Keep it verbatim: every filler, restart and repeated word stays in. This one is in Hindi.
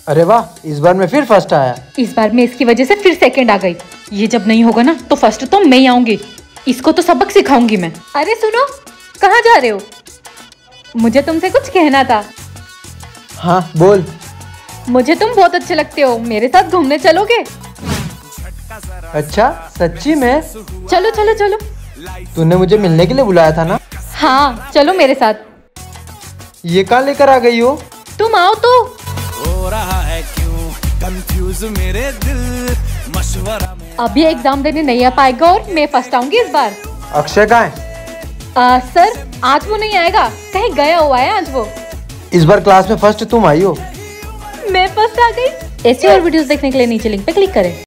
अरे वाह, इस बार मैं फिर फर्स्ट आया। इस बार मैं इसकी वजह से फिर सेकंड आ गई। ये जब नहीं होगा ना तो फर्स्ट तो मैं ही आऊंगी। इसको तो सबक सिखाऊंगी मैं। अरे सुनो, कहाँ जा रहे हो? मुझे तुमसे कुछ कहना था। हाँ बोल। मुझे तुम बहुत अच्छे लगते हो, मेरे साथ घूमने चलोगे? अच्छा, सच्ची में? चलो चलो चलो। तूने मुझे मिलने के लिए बुलाया था ना? हाँ चलो मेरे साथ। ये कहाँ लेकर आ गई हो? तुम आओ तो। हो रहा है क्यों कंफ्यूज मेरे दिल, मशवरा में अभी एग्जाम देने नहीं आ पाएगा और मैं फर्स्ट आऊंगी इस बार। अक्षय कहाँ है? आ, सर आज वो नहीं आएगा, कहीं गया हुआ है आज वो। इस बार क्लास में फर्स्ट तुम आई हो। मैं फर्स्ट आ गई। ऐसी और वीडियोस देखने के लिए नीचे लिंक पे क्लिक करें।